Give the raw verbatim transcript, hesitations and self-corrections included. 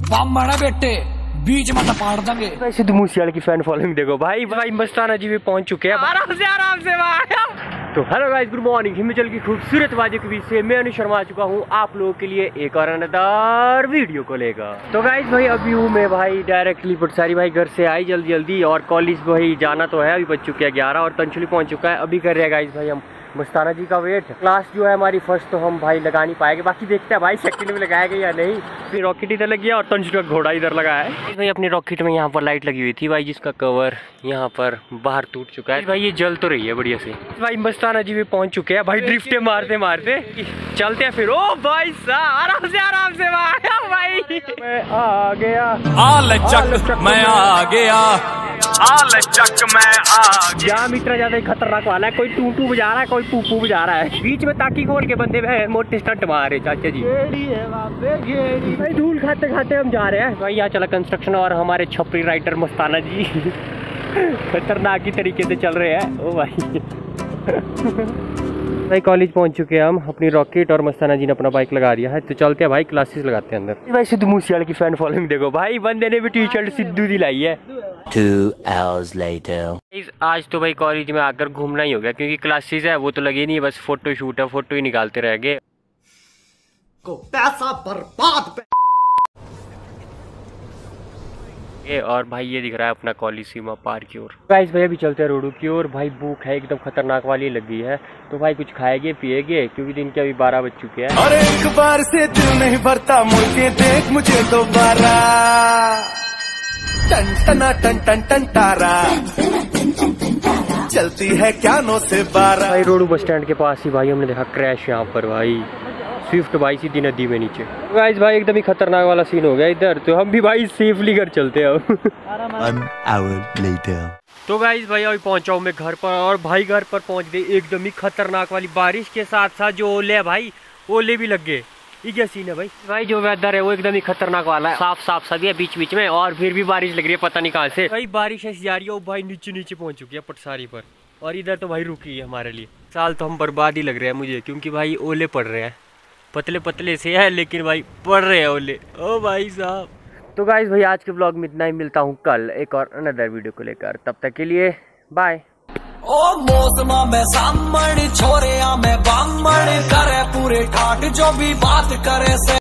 बामण बेटे बीच में पाड़ देंगे। सिद्धू मूसेवाले की फैन फॉलोइंग देखो भाई भाई मस्ताना जी भी पहुंच चुके हैं आराम से आराम से भाई। तो hello guys, good morning. Himachal की खूबसूरत वादियों के बीच से मैं अनु शर्मा आ चुका हूँ आप लोगों के लिए एक और अनदर वीडियो को लेकर। तो गाइस भाई अभी हूँ मैं भाई डायरेक्टली पटसारी भाई घर से आई जल्दी जल्दी, और कॉलेज भाई जाना तो है। अभी बज चुके हैं ग्यारह और तंचुली पहुंच चुका है। अभी कर रहे हैं गाइस भाई हम मस्ताना जी का वेट। क्लास जो है हमारी फर्स्ट तो हम भाई लगा नहीं पाएंगे, बाकी देखते हैं भाई सेकंड में लगाएगा या नहीं। फिर रॉकेट इधर लग गया और तंचुली का घोड़ा इधर लगा है भाई। अपने रॉकेट में यहाँ पर लाइट लगी हुई थी भाई, जिसका कवर यहाँ पर बाहर टूट चुका है भाई। ये जल तो रही है बढ़िया से भाई। मस्ताना जी भी पहुंच चुके हैं भाई, ड्रिफ्टे मारते मारते चलते हैं फिर। ओ भाई साहब आराम से आराम से भाई। मैं आ गया आल चक मैं आ गया, आल चक मैं आ गया। जाम इतना ज्यादा ही खतरनाक वाला है, कोई टू टू बजा रहा है कोई पू पू बजा रहा है। बीच में ताकी खोल के बंदे में मोटे स्टंट मारे चाचा जी। भाई धूल खाते खाते हम जा रहे हैं भाई। यहाँ चला कंस्ट्रक्शन और हमारे छपरी राइटर मस्ताना जी खतरनाक ही तरीके से चल रहे हैं। ओ भाई भाई कॉलेज पहुंच चुके हैं हम। अपनी रॉकेट और मस्ताना जी ने अपना बाइक लगा दिया है, तो चलते हैं भाई क्लासेस लगाते हैं अंदर। भाई सिद्धू मूसेवाले की फैन फॉलोइंग देखो भाई, बंदे ने भी टी शर्ट सिद्धू दिलाई है। Two hours later. आज तो भाई कॉलेज में आकर घूमना ही हो गया, क्योंकि क्लासेस है वो तो लगे नहीं है, बस फोटो शूट है, फोटो ही निकालते रह गए। को पैसा बर्बाद पे। और भाई ये दिख रहा है अपना कॉलेज सीमा पार की ओर। गाइस भाई अभी चलते हैं रोडू की ओर। भाई भूख है एकदम खतरनाक वाली लगी है, तो भाई कुछ खाएंगे पिएगे, क्योंकि दिन के अभी बारह बज चुके हैं। और एक बार से दिल नहीं भरता, मुझे देख मुझे दोबारा। टन टना टन टन टन तारा चलती है क्या नौ से बारह। भाई रोडू बस स्टैंड के पास ही भाई हमने देखा क्रैश यहाँ पर भाई, स्विफ्ट भाई सीधी नदी में नीचे। गाइस भाई एकदम ही खतरनाक वाला सीन हो गया इधर, तो हम भी भाई सेफली घर चलते हैं One hour later. तो गाइस भाई अभी पहुंचा हूँ मैं घर पर, और भाई घर पर पहुंच गए एकदम ही खतरनाक वाली बारिश के साथ साथ जो ओले है भाई, ओले भी लग गए। ये क्या सीन है भाई। भाई जो वेदर है वो एकदम ही खतरनाक वाला है, साफ साफ सा भी है बीच बीच में, और फिर भी बारिश लग रही है पता नहीं कहाँ से। भाई बारिश ऐसी जा रही है, भाई नीचे नीचे पहुंच चुकी है पटसारी पर, और इधर तो भाई रुकी है हमारे लिए। साल तो हम बर्बाद ही लग रहे हैं मुझे, क्योंकि भाई ओले पड़ रहे हैं, पतले पतले से है लेकिन भाई पड़ रहे हैं ओले। ओ भाई साहब। तो गाइस भाई आज के ब्लॉग में इतना ही, मिलता हूँ कल एक और अनदर वीडियो को लेकर, तब तक के लिए बाय। ओ मौसमा में सामने छोरे में बामण करे पूरे ठाट, जो भी बात करे से